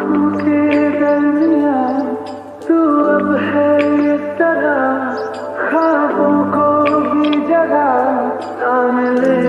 आंखों के दरमियां तू अब है इस तरह, ख्वाबों को भी जगह ना मिले